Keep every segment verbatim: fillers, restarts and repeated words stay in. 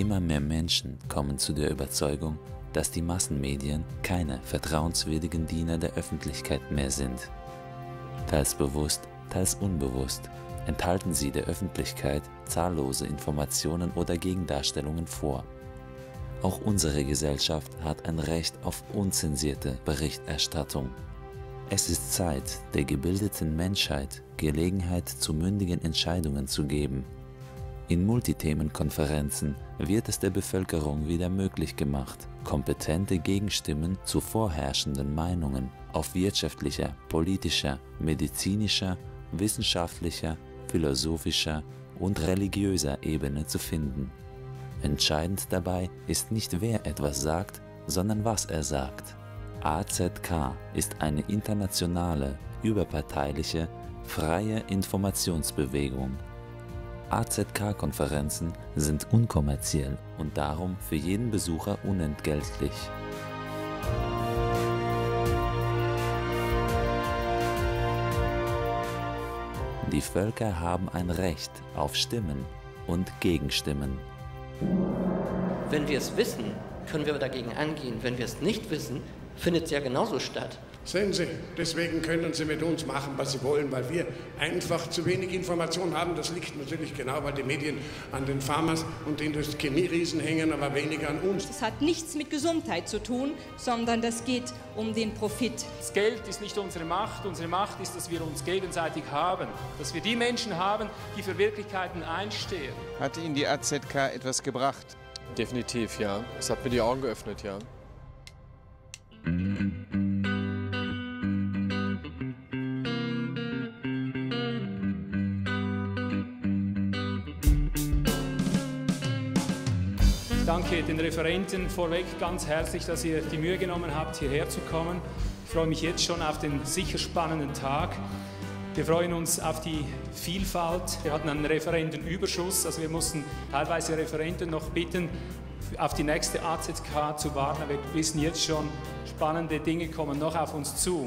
Immer mehr Menschen kommen zu der Überzeugung, dass die Massenmedien keine vertrauenswürdigen Diener der Öffentlichkeit mehr sind. Teils bewusst, teils unbewusst enthalten sie der Öffentlichkeit zahllose Informationen oder Gegendarstellungen vor. Auch unsere Gesellschaft hat ein Recht auf unzensierte Berichterstattung. Es ist Zeit, der gebildeten Menschheit Gelegenheit zu mündigen Entscheidungen zu geben. In Multithemenkonferenzen wird es der Bevölkerung wieder möglich gemacht, kompetente Gegenstimmen zu vorherrschenden Meinungen auf wirtschaftlicher, politischer, medizinischer, wissenschaftlicher, philosophischer und religiöser Ebene zu finden. Entscheidend dabei ist nicht, wer etwas sagt, sondern was er sagt. A Z K ist eine internationale, überparteiliche, freie Informationsbewegung. A Z K-Konferenzen sind unkommerziell und darum für jeden Besucher unentgeltlich. Die Völker haben ein Recht auf Stimmen und Gegenstimmen. Wenn wir es wissen, können wir dagegen angehen. Wenn wir es nicht wissen, findet es ja genauso statt. Sehen Sie, deswegen können Sie mit uns machen, was Sie wollen, weil wir einfach zu wenig Informationen haben. Das liegt natürlich genau, weil die Medien an den Pharmas und den Chemieriesen hängen, aber weniger an uns. Das hat nichts mit Gesundheit zu tun, sondern das geht um den Profit. Das Geld ist nicht unsere Macht. Unsere Macht ist, dass wir uns gegenseitig haben. Dass wir die Menschen haben, die für Wirklichkeiten einstehen. Hat Ihnen die A Z K etwas gebracht? Definitiv, ja. Es hat mir die Augen geöffnet, ja. Ich danke den Referenten vorweg ganz herzlich, dass ihr die Mühe genommen habt, hierher zu kommen. Ich freue mich jetzt schon auf den sicher spannenden Tag. Wir freuen uns auf die Vielfalt. Wir hatten einen Referentenüberschuss, also wir mussten teilweise Referenten noch bitten, auf die nächste A Z K zu warten. Aber wir wissen jetzt schon, spannende Dinge kommen noch auf uns zu.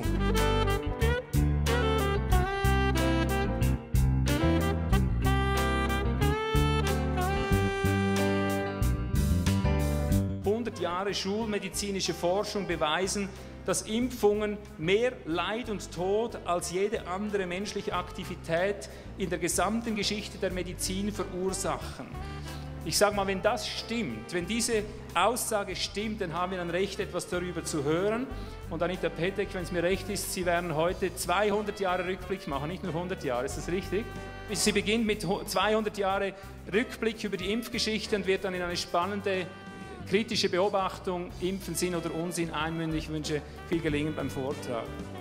hundert Jahre schulmedizinische Forschung beweisen, dass Impfungen mehr Leid und Tod als jede andere menschliche Aktivität in der gesamten Geschichte der Medizin verursachen. Ich sage mal, wenn das stimmt, wenn diese Aussage stimmt, dann haben wir ein Recht, etwas darüber zu hören. Und Anita Petek, wenn es mir recht ist, Sie werden heute zweihundert Jahre Rückblick machen, nicht nur hundert Jahre, ist das richtig? Sie beginnt mit zweihundert Jahre Rückblick über die Impfgeschichte und wird dann in eine spannende, kritische Beobachtung, Impfen Sinn oder Unsinn, einmünden. Ich wünsche viel Gelingen beim Vortrag.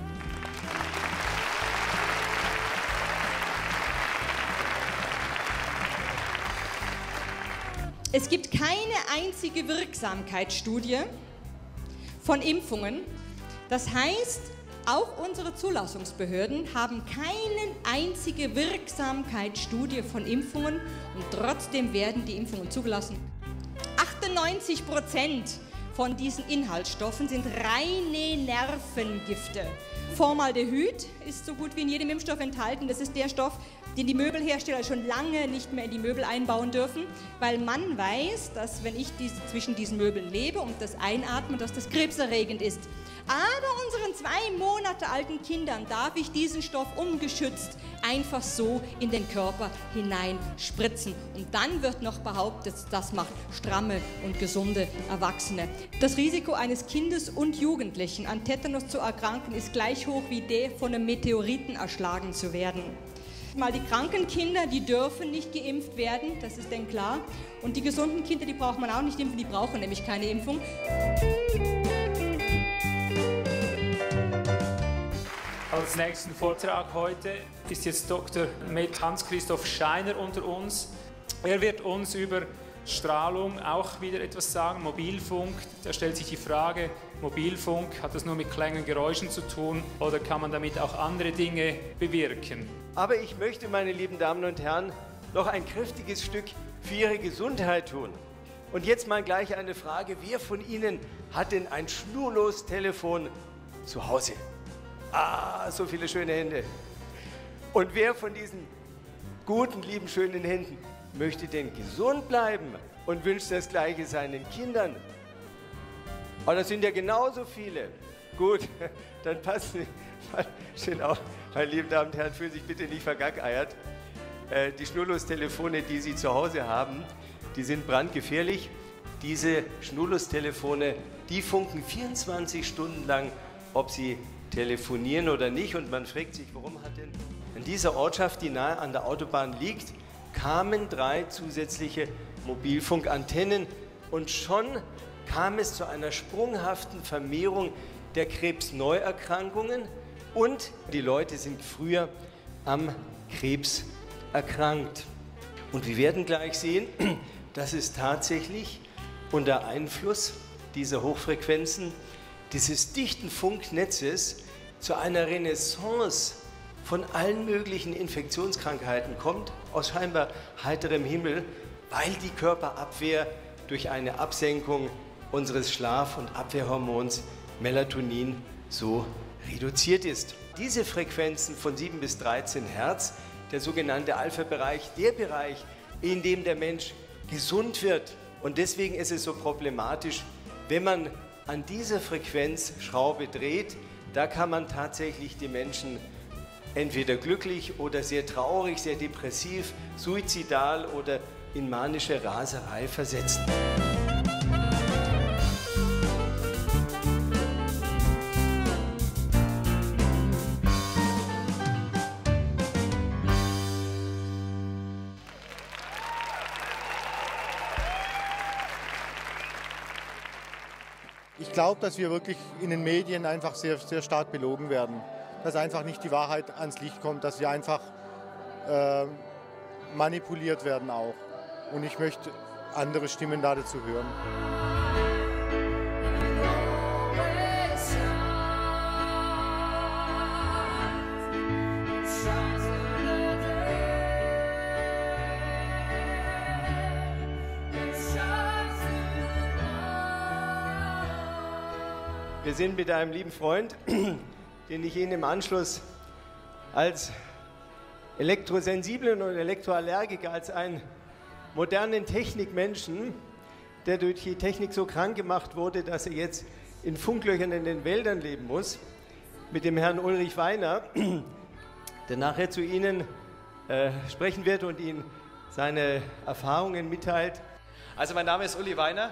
Es gibt keine einzige Wirksamkeitsstudie von Impfungen. Das heißt, auch unsere Zulassungsbehörden haben keine einzige Wirksamkeitsstudie von Impfungen und trotzdem werden die Impfungen zugelassen. achtundneunzig Prozent von diesen Inhaltsstoffen sind reine Nervengifte. Formaldehyd ist so gut wie in jedem Impfstoff enthalten. Das ist der Stoff, den die Möbelhersteller schon lange nicht mehr in die Möbel einbauen dürfen, weil man weiß, dass wenn ich diese, zwischen diesen Möbeln lebe und das einatme, dass das krebserregend ist. Aber unseren zwei Monate alten Kindern darf ich diesen Stoff ungeschützt einfach so in den Körper hinein spritzen. Und dann wird noch behauptet, das macht stramme und gesunde Erwachsene. Das Risiko eines Kindes und Jugendlichen an Tetanus zu erkranken ist gleich hoch wie der von einem Meteoriten erschlagen zu werden. Mal die kranken Kinder, die dürfen nicht geimpft werden, das ist denn klar. Und die gesunden Kinder, die braucht man auch nicht impfen, die brauchen nämlich keine Impfung. Als nächsten Vortrag heute ist jetzt Doktor Med Hans-Christoph Scheiner unter uns. Er wird uns über Strahlung auch wieder etwas sagen, Mobilfunk. Da stellt sich die Frage, Mobilfunk, hat das nur mit Klängen und Geräuschen zu tun oder kann man damit auch andere Dinge bewirken? Aber ich möchte, meine lieben Damen und Herren, noch ein kräftiges Stück für Ihre Gesundheit tun. Und jetzt mal gleich eine Frage, wer von Ihnen hat denn ein Schnurlos-Telefon zu Hause? Ah, so viele schöne Hände. Und wer von diesen guten, lieben, schönen Händen möchte denn gesund bleiben? und wünscht das Gleiche seinen Kindern. Aber das sind ja genauso viele. Gut, dann passen schön auf, meine lieben Damen und Herren, fühlen sich bitte nicht vergackeiert. Äh, die Schnurlostelefone, die Sie zu Hause haben, die sind brandgefährlich. Diese Schnurlostelefone, die funken vierundzwanzig Stunden lang, ob sie telefonieren oder nicht. Und man fragt sich, warum hat denn in dieser Ortschaft, die nahe an der Autobahn liegt, kamen drei zusätzliche Mobilfunkantennen und schon kam es zu einer sprunghaften Vermehrung der Krebsneuerkrankungen und die Leute sind früher am Krebs erkrankt. Und wir werden gleich sehen, dass es tatsächlich unter Einfluss dieser Hochfrequenzen, dieses dichten Funknetzes zu einer Renaissance von allen möglichen Infektionskrankheiten kommt, aus scheinbar heiterem Himmel, weil die Körperabwehr durch eine Absenkung unseres Schlaf- und Abwehrhormons Melatonin so reduziert ist. Diese Frequenzen von sieben bis dreizehn Hertz, der sogenannte Alpha-Bereich, der Bereich, in dem der Mensch gesund wird. Und deswegen ist es so problematisch, wenn man an dieser Frequenzschraube dreht, da kann man tatsächlich die Menschen entweder glücklich oder sehr traurig, sehr depressiv, suizidal oder in manische Raserei versetzen. Ich glaube, dass wir wirklich in den Medien einfach sehr, sehr stark belogen werden. Dass einfach nicht die Wahrheit ans Licht kommt, dass wir einfach äh, manipuliert werden auch. Und ich möchte andere Stimmen da dazu hören. Wir sind mit einem lieben Freund, den ich Ihnen im Anschluss als elektrosensiblen und Elektroallergiker, als einen modernen Technikmenschen, der durch die Technik so krank gemacht wurde, dass er jetzt in Funklöchern in den Wäldern leben muss, mit dem Herrn Ulrich Weiner, der nachher zu Ihnen äh, sprechen wird und Ihnen seine Erfahrungen mitteilt. Also mein Name ist Uli Weiner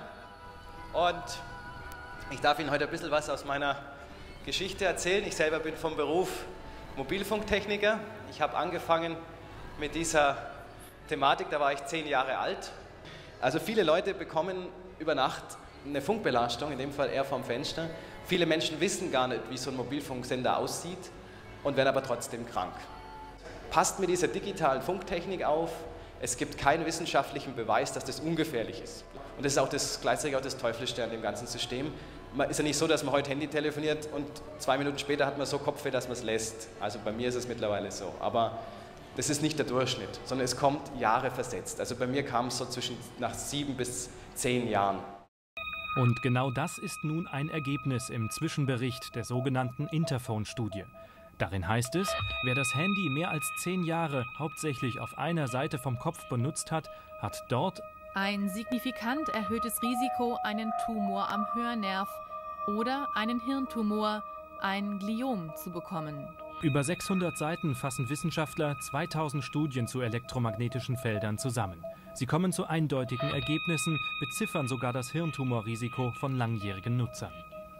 und ich darf Ihnen heute ein bisschen was aus meiner Geschichte erzählen. Ich selber bin vom Beruf Mobilfunktechniker. Ich habe angefangen mit dieser Thematik, da war ich zehn Jahre alt. Also viele Leute bekommen über Nacht eine Funkbelastung, in dem Fall eher vom Fenster. Viele Menschen wissen gar nicht, wie so ein Mobilfunksender aussieht und werden aber trotzdem krank. Passt mit dieser digitalen Funktechnik auf. Es gibt keinen wissenschaftlichen Beweis, dass das ungefährlich ist. Und das ist auch das, gleichzeitig auch das Teuflische an dem ganzen System. Man ist ja nicht so, dass man heute Handy telefoniert und zwei Minuten später hat man so Kopfweh, dass man es lässt. Also bei mir ist es mittlerweile so. Aber das ist nicht der Durchschnitt, sondern es kommt Jahre versetzt. Also bei mir kam es so zwischen nach sieben bis zehn Jahren. Und genau das ist nun ein Ergebnis im Zwischenbericht der sogenannten Interphone-Studie. Darin heißt es, wer das Handy mehr als zehn Jahre hauptsächlich auf einer Seite vom Kopf benutzt hat, hat dort ein signifikant erhöhtes Risiko, einen Tumor am Hörnerv oder einen Hirntumor, ein Gliom, zu bekommen. Über sechshundert Seiten fassen Wissenschaftler zweitausend Studien zu elektromagnetischen Feldern zusammen. Sie kommen zu eindeutigen Ergebnissen, beziffern sogar das Hirntumorrisiko von langjährigen Nutzern.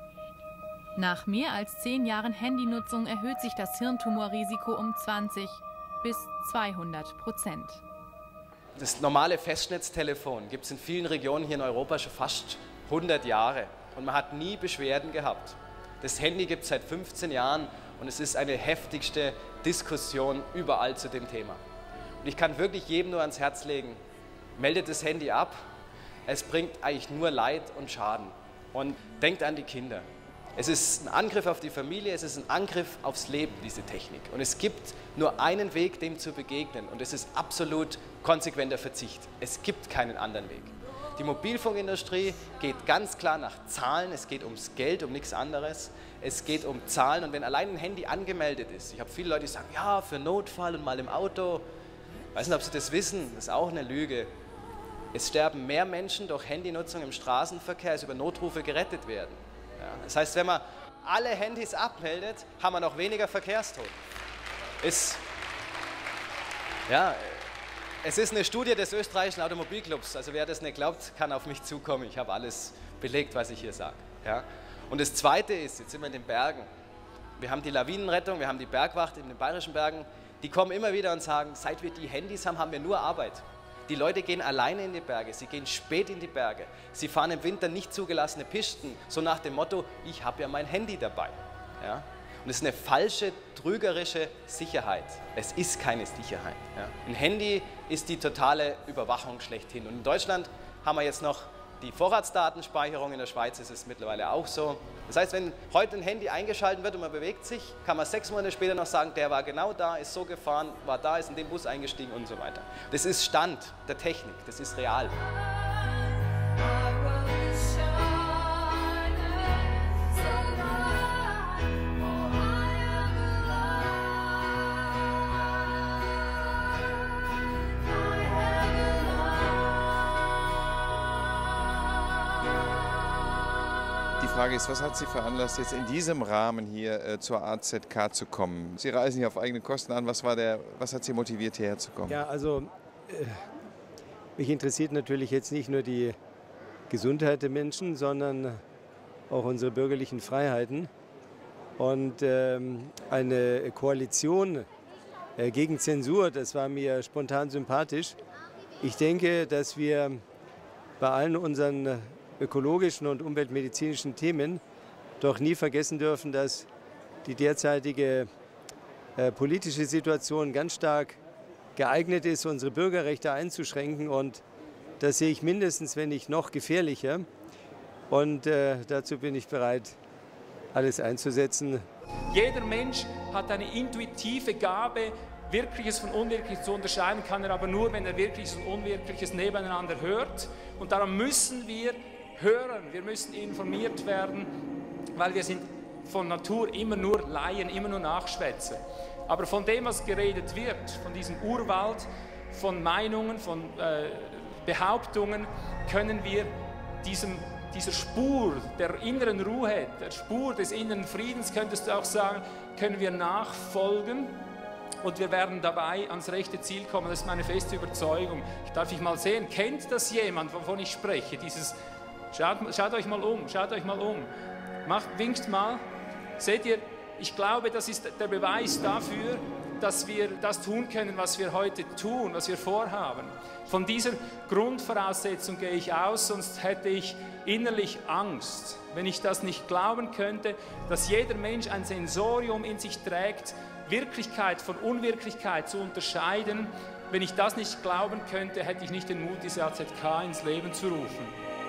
Nach mehr als zehn Jahren Handynutzung erhöht sich das Hirntumorrisiko um zwanzig bis zweihundert Prozent. Das normale Festnetztelefon gibt es in vielen Regionen hier in Europa schon fast hundert Jahre und man hat nie Beschwerden gehabt. Das Handy gibt es seit fünfzehn Jahren und es ist eine heftigste Diskussion überall zu dem Thema. Und ich kann wirklich jedem nur ans Herz legen, meldet das Handy ab, es bringt eigentlich nur Leid und Schaden. Und denkt an die Kinder. Es ist ein Angriff auf die Familie, es ist ein Angriff aufs Leben, diese Technik. Und es gibt nur einen Weg, dem zu begegnen. Und es ist absolut konsequenter Verzicht. Es gibt keinen anderen Weg. Die Mobilfunkindustrie geht ganz klar nach Zahlen, es geht ums Geld, um nichts anderes. Es geht um Zahlen. Und wenn allein ein Handy angemeldet ist, ich habe viele Leute, die sagen, ja, für Notfall und mal im Auto. Ich weiß nicht, ob Sie das wissen, das ist auch eine Lüge. Es sterben mehr Menschen durch Handynutzung im Straßenverkehr, als über Notrufe gerettet werden. Ja, das heißt, wenn man alle Handys abmeldet, haben wir noch weniger Verkehrstote. Ist, ja, es ist eine Studie des österreichischen Automobilclubs. Also wer das nicht glaubt, kann auf mich zukommen. Ich habe alles belegt, was ich hier sage. Ja. Und das Zweite ist, jetzt sind wir in den Bergen. Wir haben die Lawinenrettung, wir haben die Bergwacht in den bayerischen Bergen. Die kommen immer wieder und sagen, seit wir die Handys haben, haben wir nur Arbeit. Die Leute gehen alleine in die Berge, sie gehen spät in die Berge. Sie fahren im Winter nicht zugelassene Pisten, so nach dem Motto, ich habe ja mein Handy dabei. Ja? Und es ist eine falsche, trügerische Sicherheit. Es ist keine Sicherheit. Ja? Ein Handy ist die totale Überwachung schlechthin. Und in Deutschland haben wir jetzt noch die Vorratsdatenspeicherung, in der Schweiz ist es mittlerweile auch so. Das heißt, wenn heute ein Handy eingeschaltet wird und man bewegt sich, kann man sechs Monate später noch sagen, der war genau da, ist so gefahren, war da, ist in den Bus eingestiegen und so weiter. Das ist Stand der Technik, das ist real. Die Frage ist, was hat Sie veranlasst, jetzt in diesem Rahmen hier äh, zur A Z K zu kommen? Sie reisen hier auf eigene Kosten an. Was, war der, was hat Sie motiviert, hierher zu kommen? Ja, also äh, mich interessiert natürlich jetzt nicht nur die Gesundheit der Menschen, sondern auch unsere bürgerlichen Freiheiten. Und ähm, eine Koalition äh, gegen Zensur, das war mir spontan sympathisch. Ich denke, dass wir bei allen unseren ökologischen und umweltmedizinischen Themen doch nie vergessen dürfen, dass die derzeitige äh, politische Situation ganz stark geeignet ist, unsere Bürgerrechte einzuschränken. Und das sehe ich mindestens, wenn nicht noch gefährlicher. Und äh, dazu bin ich bereit, alles einzusetzen. Jeder Mensch hat eine intuitive Gabe, Wirkliches von Unwirkliches zu unterscheiden, kann er aber nur, wenn er Wirkliches und Unwirkliches nebeneinander hört. Und darum müssen wir hören, wir müssen informiert werden, weil wir sind von Natur immer nur Laien, immer nur Nachschwätzer. Aber von dem, was geredet wird, von diesem Urwald, von Meinungen, von äh, Behauptungen, können wir diesem, dieser Spur der inneren Ruhe, der Spur des inneren Friedens, könntest du auch sagen, können wir nachfolgen. Und wir werden dabei ans rechte Ziel kommen. Das ist meine feste Überzeugung. Ich darf ich mal sehen, kennt das jemand, wovon ich spreche? Dieses, schaut, schaut euch mal um, schaut euch mal um. Macht, winkt mal. Seht ihr, ich glaube, das ist der Beweis dafür, dass wir das tun können, was wir heute tun, was wir vorhaben. Von dieser Grundvoraussetzung gehe ich aus, sonst hätte ich innerlich Angst, wenn ich das nicht glauben könnte, dass jeder Mensch ein Sensorium in sich trägt, Wirklichkeit von Unwirklichkeit zu unterscheiden. Wenn ich das nicht glauben könnte, hätte ich nicht den Mut, diese A Z K ins Leben zu rufen.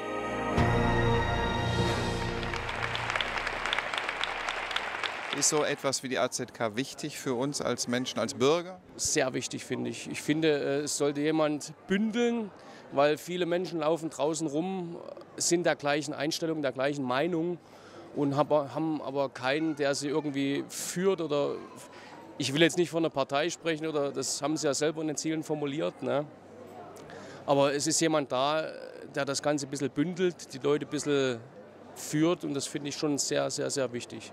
Ist so etwas wie die A Z K wichtig für uns als Menschen, als Bürger? Sehr wichtig, finde ich. Ich finde, es sollte jemand bündeln, weil viele Menschen laufen draußen rum, sind der gleichen Einstellung, der gleichen Meinung und haben aber keinen, der sie irgendwie führt oder... Ich will jetzt nicht von einer Partei sprechen, oder das haben sie ja selber in den Zielen formuliert. Ne? Aber es ist jemand da, der das Ganze ein bisschen bündelt, die Leute ein bisschen führt und das finde ich schon sehr, sehr, sehr wichtig.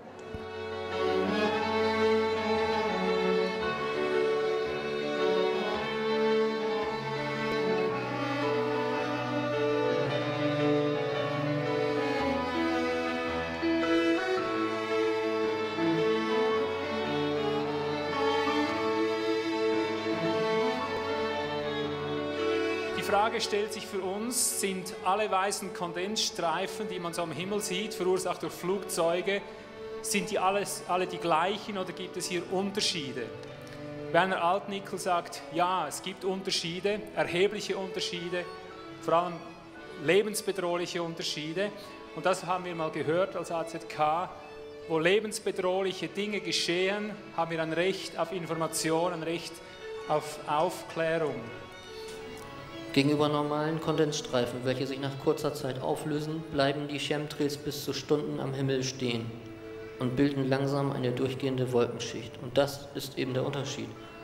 Die Frage stellt sich für uns, sind alle weißen Kondensstreifen, die man so am Himmel sieht, verursacht durch Flugzeuge, sind die alles, alle die gleichen oder gibt es hier Unterschiede? Werner Altnickel sagt, ja, es gibt Unterschiede, erhebliche Unterschiede, vor allem lebensbedrohliche Unterschiede. Und das haben wir mal gehört als A Z K. Wo lebensbedrohliche Dinge geschehen, haben wir ein Recht auf Information, ein Recht auf Aufklärung. Gegenüber normalen Kondensstreifen, welche sich nach kurzer Zeit auflösen, bleiben die Chemtrails bis zu Stunden am Himmel stehen und bilden langsam eine durchgehende Wolkenschicht. Und das ist eben der Unterschied.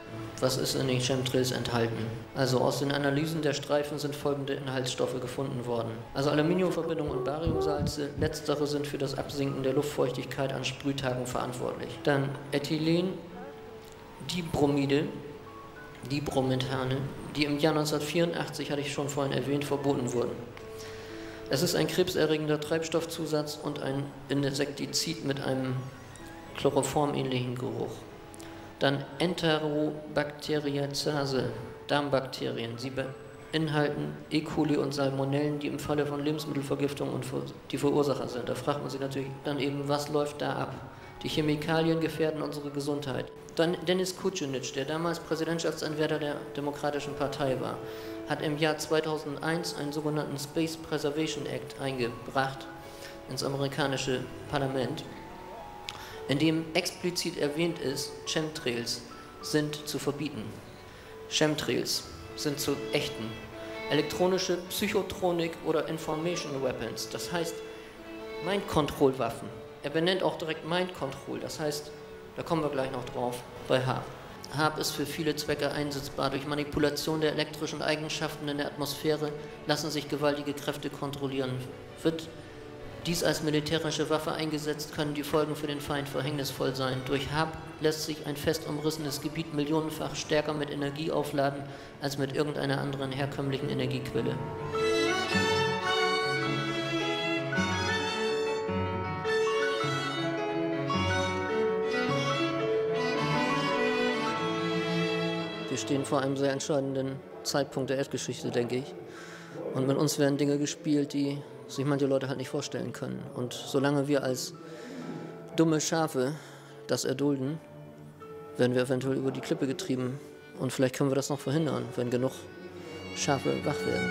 Was ist in den Chemtrails enthalten? Also aus den Analysen der Streifen sind folgende Inhaltsstoffe gefunden worden. Also Aluminiumverbindungen und Bariumsalze, letztere sind für das Absinken der Luftfeuchtigkeit an Sprühtagen verantwortlich. Dann Ethylen, Dibromide, Dibromethane, die im Jahr neunzehnhundertvierundachtzig, hatte ich schon vorhin erwähnt, verboten wurden. Es ist ein krebserregender Treibstoffzusatz und ein Insektizid mit einem chloroformähnlichen Geruch. Dann Enterobacteriacase, Darmbakterien. Sie beinhalten E. coli und Salmonellen, die im Falle von Lebensmittelvergiftung und die Verursacher sind. Da fragt man sich natürlich dann eben, was läuft da ab? Die Chemikalien gefährden unsere Gesundheit. Dann Denis Kucinich, der damals Präsidentschaftsanwärter der Demokratischen Partei war, hat im Jahr zweitausendeins einen sogenannten Space Preservation Act eingebracht ins amerikanische Parlament, in dem explizit erwähnt ist, Chemtrails sind zu verbieten. Chemtrails sind zu ächten. Elektronische Psychotronik oder Information Weapons, das heißt Mind-Control-Waffen. Er benennt auch direkt Mind-Control, das heißt, da kommen wir gleich noch drauf, bei H A A P. H A A P ist für viele Zwecke einsetzbar. Durch Manipulation der elektrischen Eigenschaften in der Atmosphäre lassen sich gewaltige Kräfte kontrollieren. Wird dies als militärische Waffe eingesetzt, können die Folgen für den Feind verhängnisvoll sein. Durch H A A P lässt sich ein fest umrissenes Gebiet millionenfach stärker mit Energie aufladen, als mit irgendeiner anderen herkömmlichen Energiequelle. Wir stehen vor einem sehr entscheidenden Zeitpunkt der Erdgeschichte, denke ich. Und mit uns werden Dinge gespielt, die sich manche Leute halt nicht vorstellen können. Und solange wir als dumme Schafe das erdulden, werden wir eventuell über die Klippe getrieben. Und vielleicht können wir das noch verhindern, wenn genug Schafe wach werden.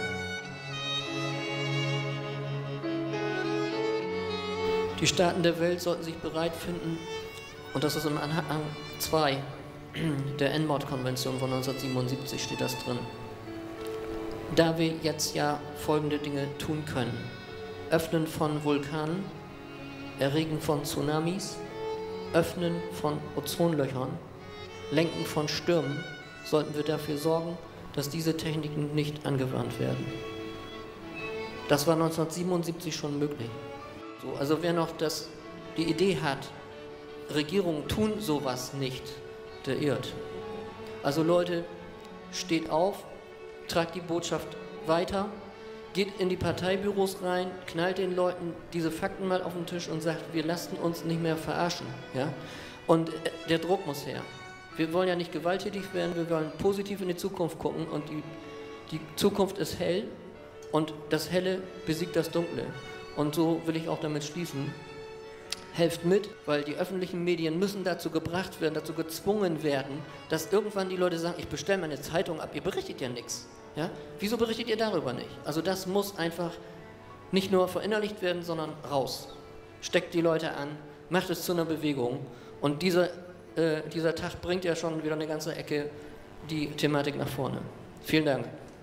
Die Staaten der Welt sollten sich bereit finden, und das ist im Anhang zwei der N M O D-Konvention von neunzehnhundertsiebenundsiebzig steht das drin. Da wir jetzt ja folgende Dinge tun können: Öffnen von Vulkanen, Erregen von Tsunamis, Öffnen von Ozonlöchern, Lenken von Stürmen, sollten wir dafür sorgen, dass diese Techniken nicht angewandt werden. Das war neunzehnhundertsiebenundsiebzig schon möglich. So, also wer noch das, die Idee hat, Regierungen tun sowas nicht, der irrt. Also Leute, steht auf, tragt die Botschaft weiter, geht in die Parteibüros rein, knallt den Leuten diese Fakten mal auf den Tisch und sagt, wir lassen uns nicht mehr verarschen. Ja? Und der Druck muss her. Wir wollen ja nicht gewalttätig werden, wir wollen positiv in die Zukunft gucken und die, die Zukunft ist hell und das Helle besiegt das Dunkle. Und so will ich auch damit schließen. Helft mit, weil die öffentlichen Medien müssen dazu gebracht werden, dazu gezwungen werden, dass irgendwann die Leute sagen, ich bestelle meine Zeitung ab, ihr berichtet ja nichts. Ja? Wieso berichtet ihr darüber nicht? Also das muss einfach nicht nur verinnerlicht werden, sondern raus. Steckt die Leute an, macht es zu einer Bewegung. Und dieser, äh, dieser Tag bringt ja schon wieder eine ganze Ecke die Thematik nach vorne. Vielen Dank.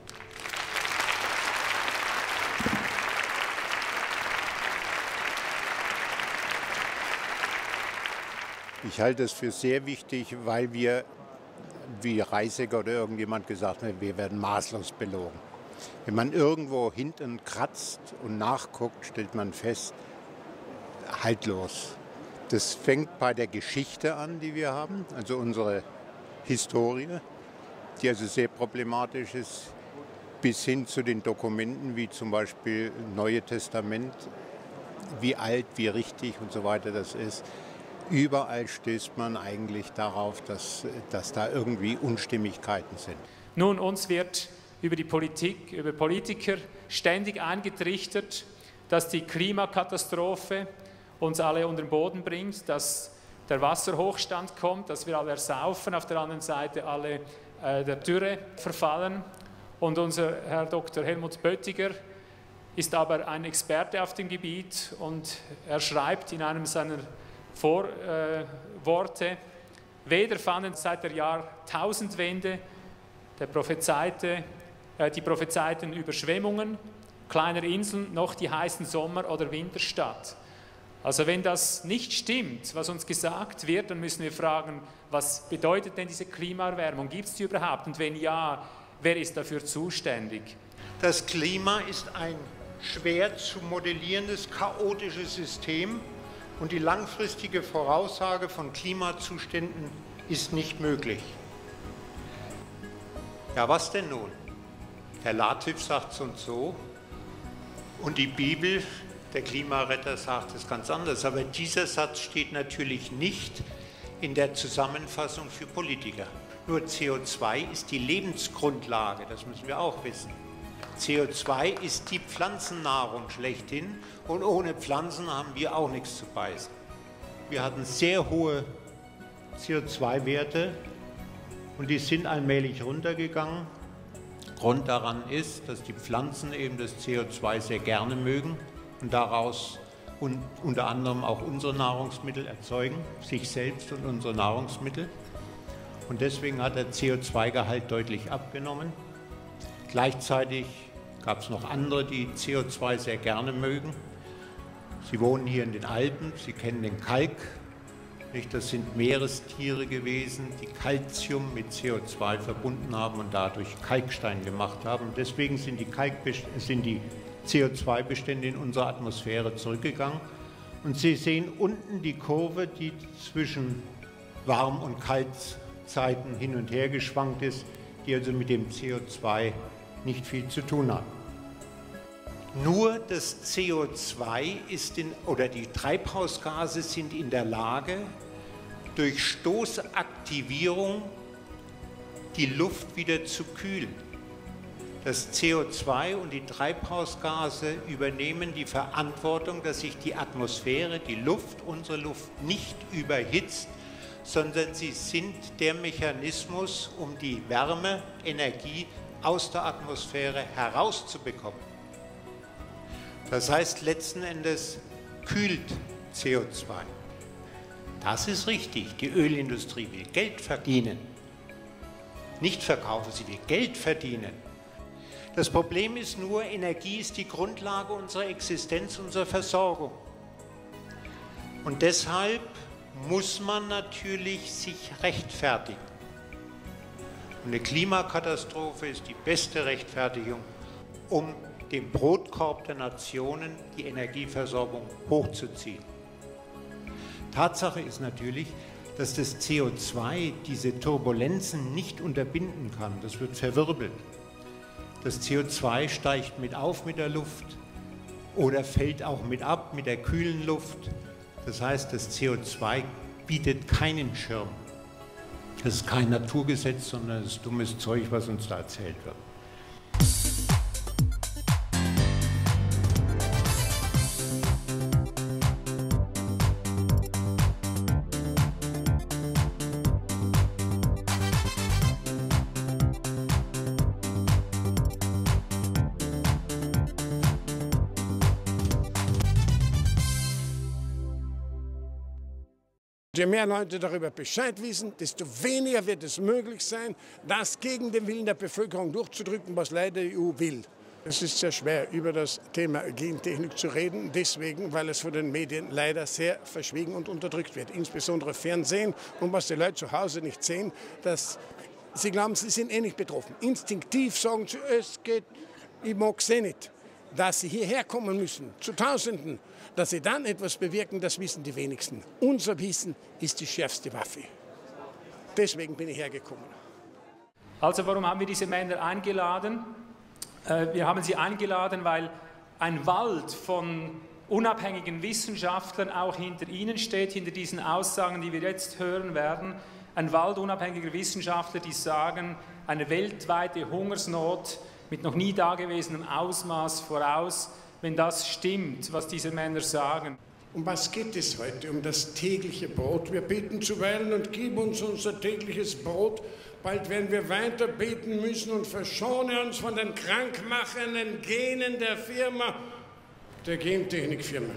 Ich halte es für sehr wichtig, weil wir, wie Reißecker oder irgendjemand gesagt hat, wir werden maßlos belogen. Wenn man irgendwo hinten kratzt und nachguckt, stellt man fest, haltlos. Das fängt bei der Geschichte an, die wir haben, also unsere Historie, die also sehr problematisch ist, bis hin zu den Dokumenten wie zum Beispiel Neue Testament, wie alt, wie richtig und so weiter das ist. Überall stößt man eigentlich darauf, dass, dass da irgendwie Unstimmigkeiten sind. Nun, uns wird über die Politik, über Politiker ständig eingetrichtert, dass die Klimakatastrophe uns alle unter den Boden bringt, dass der Wasserhochstand kommt, dass wir alle ersaufen, auf der anderen Seite alle äh, der Dürre verfallen. Und unser Herr Doktor Helmut Böttiger ist aber ein Experte auf dem Gebiet und er schreibt in einem seiner Vorworte, äh, weder fanden seit der Jahrtausendwende der prophezeite, äh, die prophezeiten Überschwemmungen kleiner Inseln noch die heißen Sommer oder Winter statt. Also wenn das nicht stimmt, was uns gesagt wird, dann müssen wir fragen, was bedeutet denn diese Klimaerwärmung? Gibt es die überhaupt? Und wenn ja, wer ist dafür zuständig? Das Klima ist ein schwer zu modellierendes, chaotisches System und die langfristige Voraussage von Klimazuständen ist nicht möglich. Ja, was denn nun? Herr Latwip sagt es uns so und die Bibel, der Klimaretter, sagt es ganz anders. Aber dieser Satz steht natürlich nicht in der Zusammenfassung für Politiker. Nur C O zwei ist die Lebensgrundlage, das müssen wir auch wissen. C O zwei ist die Pflanzennahrung schlechthin und ohne Pflanzen haben wir auch nichts zu beißen. Wir hatten sehr hohe C O zwei Werte und die sind allmählich runtergegangen. Grund daran ist, dass die Pflanzen eben das C O zwei sehr gerne mögen und daraus und unter anderem auch unsere Nahrungsmittel erzeugen, sich selbst und unsere Nahrungsmittel. Und deswegen hat der C O zwei Gehalt deutlich abgenommen. Gleichzeitig gab es noch andere, die C O zwei sehr gerne mögen. Sie wohnen hier in den Alpen, Sie kennen den Kalk. Das sind Meerestiere gewesen, die Calcium mit C O zwei verbunden haben und dadurch Kalkstein gemacht haben. Deswegen sind die, sind die C O zwei Bestände in unserer Atmosphäre zurückgegangen. Und Sie sehen unten die Kurve, die zwischen Warm- und Kaltzeiten hin und her geschwankt ist, die also mit dem C O zwei nicht viel zu tun hat. Nur das C O zwei ist in, oder die Treibhausgase sind in der Lage, durch Stoßaktivierung die Luft wieder zu kühlen. Das C O zwei und die Treibhausgase übernehmen die Verantwortung, dass sich die Atmosphäre, die Luft, unsere Luft nicht überhitzt, sondern sie sind der Mechanismus, um die Wärme, Energie aus der Atmosphäre herauszubekommen. Das heißt, letzten Endes kühlt C O zwei. Das ist richtig. Die Ölindustrie will Geld verdienen. Nicht verkaufen, sie will Geld verdienen. Das Problem ist nur, Energie ist die Grundlage unserer Existenz, unserer Versorgung. Und deshalb muss man natürlich sich rechtfertigen. Und eine Klimakatastrophe ist die beste Rechtfertigung, um dem Brotkorb der Nationen die Energieversorgung hochzuziehen. Tatsache ist natürlich, dass das C O zwei diese Turbulenzen nicht unterbinden kann. Das wird verwirbelt. Das C O zwei steigt mit auf mit der Luft oder fällt auch mit ab mit der kühlen Luft. Das heißt, das C O zwei bietet keinen Schirm. Das ist kein Naturgesetz, sondern das ist dummes Zeug, was uns da erzählt wird. Je mehr Leute darüber Bescheid wissen, desto weniger wird es möglich sein, das gegen den Willen der Bevölkerung durchzudrücken, was leider die E U will. Es ist sehr schwer, über das Thema Gentechnik zu reden, deswegen, weil es von den Medien leider sehr verschwiegen und unterdrückt wird. Insbesondere Fernsehen und was die Leute zu Hause nicht sehen, dass sie glauben, sie sind eh nicht betroffen. Instinktiv sagen sie, es geht, ich mag es eh nicht. Dass sie hierher kommen müssen, zu Tausenden, dass sie dann etwas bewirken, das wissen die wenigsten. Unser Wissen ist die schärfste Waffe. Deswegen bin ich hergekommen. Also warum haben wir diese Männer eingeladen? Wir haben sie eingeladen, weil ein Wald von unabhängigen Wissenschaftlern auch hinter ihnen steht, hinter diesen Aussagen, die wir jetzt hören werden. Ein Wald unabhängiger Wissenschaftler, die sagen, eine weltweite Hungersnot mit noch nie dagewesenem Ausmaß voraus, wenn das stimmt, was diese Männer sagen. Um was geht es heute? Um das tägliche Brot. Wir beten zuweilen und gib uns unser tägliches Brot. Bald werden wir weiter beten müssen und verschone uns von den krankmachenden Genen der Firma, der Gentechnikfirma.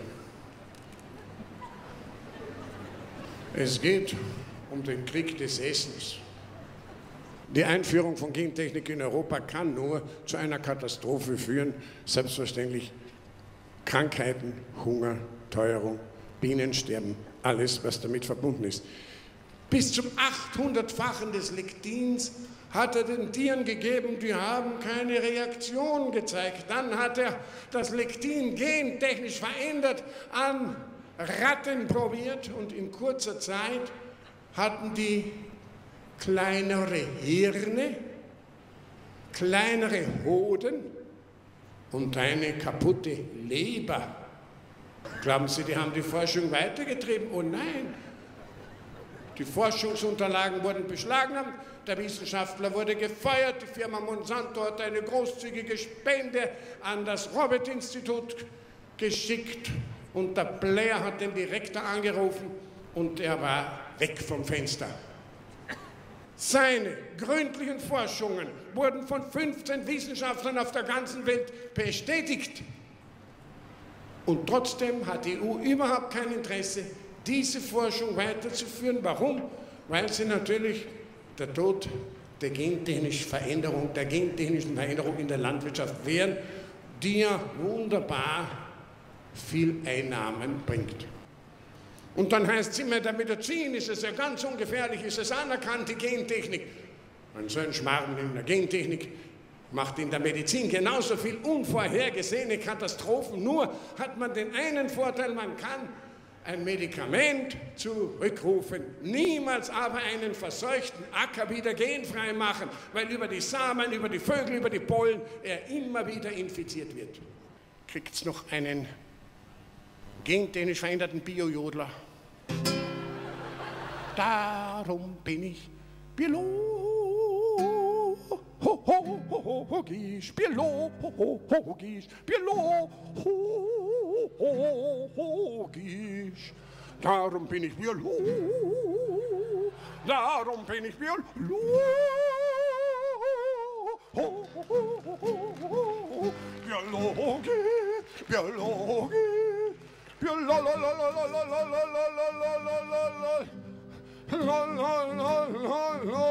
Es geht um den Krieg des Essens. Die Einführung von Gentechnik in Europa kann nur zu einer Katastrophe führen. Selbstverständlich Krankheiten, Hunger, Teuerung Bienensterben, alles, was damit verbunden ist. Bis zum achthundertfachen des Lektins hat er den Tieren gegeben, die haben keine Reaktion gezeigt. Dann hat er das Lektin gentechnisch verändert, an Ratten probiert und in kurzer Zeit hatten die kleinere Hirne, kleinere Hoden und eine kaputte Leber. Glauben Sie, die haben die Forschung weitergetrieben? Oh nein! Die Forschungsunterlagen wurden beschlagnahmt, der Wissenschaftler wurde gefeuert, die Firma Monsanto hat eine großzügige Spende an das Robert-Institut geschickt und der Blair hat den Direktor angerufen und er war weg vom Fenster. Seine gründlichen Forschungen wurden von fünfzehn Wissenschaftlern auf der ganzen Welt bestätigt. Und trotzdem hat die E U überhaupt kein Interesse, diese Forschung weiterzuführen. Warum? Weil sie natürlich der Tod der gentechnischen Veränderung, der gentechnischen Veränderung in der Landwirtschaft wären, die ja wunderbar viel Einnahmen bringt. Und dann heißt es immer, der Medizin ist es ja ganz ungefährlich, ist es anerkannt, die Gentechnik. Und so ein Schmarrn in der Gentechnik macht in der Medizin genauso viel unvorhergesehene Katastrophen. Nur hat man den einen Vorteil, man kann ein Medikament zurückrufen, niemals aber einen verseuchten Acker wieder genfrei machen, weil über die Samen, über die Vögel, über die Pollen er immer wieder infiziert wird. Kriegt es noch einen gentechnisch veränderten Biojodler? Darum bin ich biologisch, biologisch, biologisch. Darum bin ich biologisch, darum bin ich biologisch, biologisch, biologisch, biologisch. La la la la la la.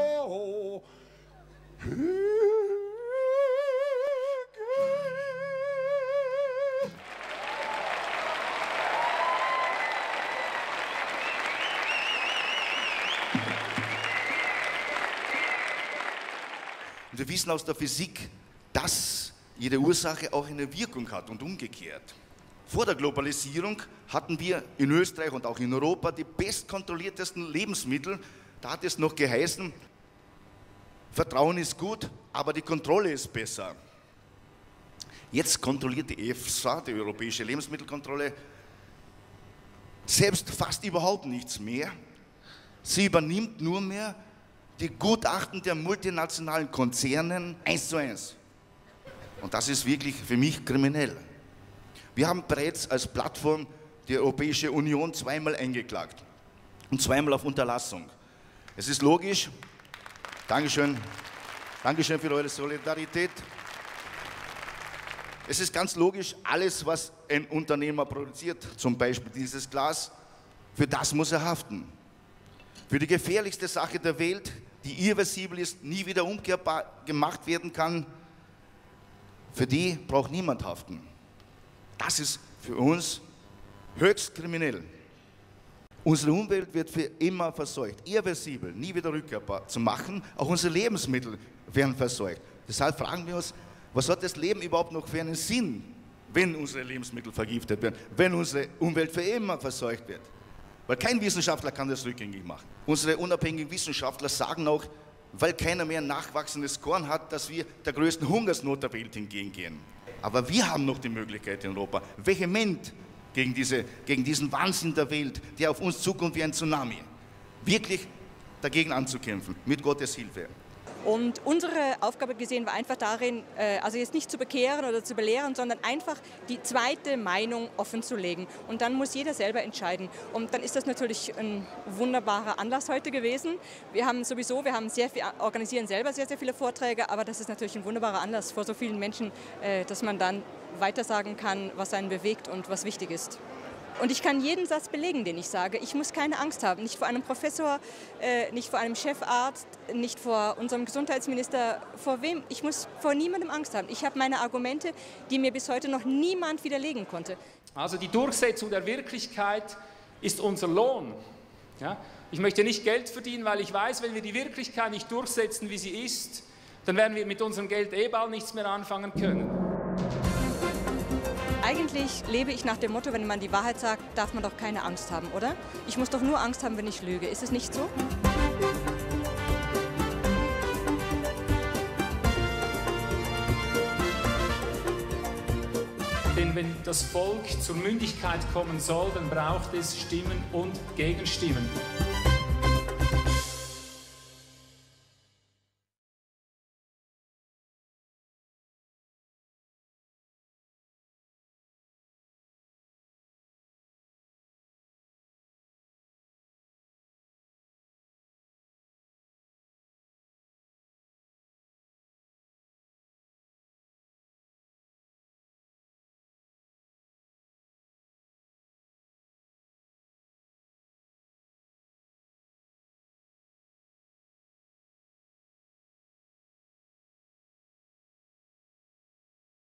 Wir wissen aus der Physik, dass jede Ursache auch eine Wirkung hat und umgekehrt. Vor der Globalisierung hatten wir in Österreich und auch in Europa die bestkontrolliertesten Lebensmittel. Da hat es noch geheißen, Vertrauen ist gut, aber die Kontrolle ist besser. Jetzt kontrolliert die EFSA, die Europäische Lebensmittelkontrolle, selbst fast überhaupt nichts mehr. Sie übernimmt nur mehr die Gutachten der multinationalen Konzernen eins zu eins. Und das ist wirklich für mich kriminell. Wir haben bereits als Plattform die Europäische Union zweimal eingeklagt und zweimal auf Unterlassung. Es ist logisch, Dankeschön, Dankeschön für eure Solidarität. Es ist ganz logisch, alles, was ein Unternehmer produziert, zum Beispiel dieses Glas, für das muss er haften. Für die gefährlichste Sache der Welt, die irreversibel ist, nie wieder umkehrbar gemacht werden kann, für die braucht niemand haften. Das ist für uns höchst kriminell. Unsere Umwelt wird für immer verseucht, irreversibel, nie wieder rückkehrbar zu machen. Auch unsere Lebensmittel werden verseucht. Deshalb fragen wir uns, was hat das Leben überhaupt noch für einen Sinn, wenn unsere Lebensmittel vergiftet werden, wenn unsere Umwelt für immer verseucht wird? Weil kein Wissenschaftler kann das rückgängig machen. Unsere unabhängigen Wissenschaftler sagen auch, weil keiner mehr nachwachsendes Korn hat, dass wir der größten Hungersnot der Welt entgegengehen. Aber wir haben noch die Möglichkeit in Europa, vehement gegen, diese, gegen diesen Wahnsinn der Welt, der auf uns zukommt wie ein Tsunami, wirklich dagegen anzukämpfen, mit Gottes Hilfe. Und unsere Aufgabe gesehen war einfach darin, also jetzt nicht zu bekehren oder zu belehren, sondern einfach die zweite Meinung offen zu legen. Und dann muss jeder selber entscheiden. Und dann ist das natürlich ein wunderbarer Anlass heute gewesen. Wir haben sowieso, wir haben sehr viel, organisieren selber sehr, sehr viele Vorträge, aber das ist natürlich ein wunderbarer Anlass vor so vielen Menschen, dass man dann weitersagen kann, was einen bewegt und was wichtig ist. Und ich kann jeden Satz belegen, den ich sage. Ich muss keine Angst haben, nicht vor einem Professor, äh, nicht vor einem Chefarzt, nicht vor unserem Gesundheitsminister, vor wem. Ich muss vor niemandem Angst haben. Ich habe meine Argumente, die mir bis heute noch niemand widerlegen konnte. Also die Durchsetzung der Wirklichkeit ist unser Lohn. Ja? Ich möchte nicht Geld verdienen, weil ich weiß, wenn wir die Wirklichkeit nicht durchsetzen, wie sie ist, dann werden wir mit unserem Geld eh bald nichts mehr anfangen können. Eigentlich lebe ich nach dem Motto, wenn man die Wahrheit sagt, darf man doch keine Angst haben, oder? Ich muss doch nur Angst haben, wenn ich lüge. Ist es nicht so? Denn wenn das Volk zur Mündigkeit kommen soll, dann braucht es Stimmen und Gegenstimmen.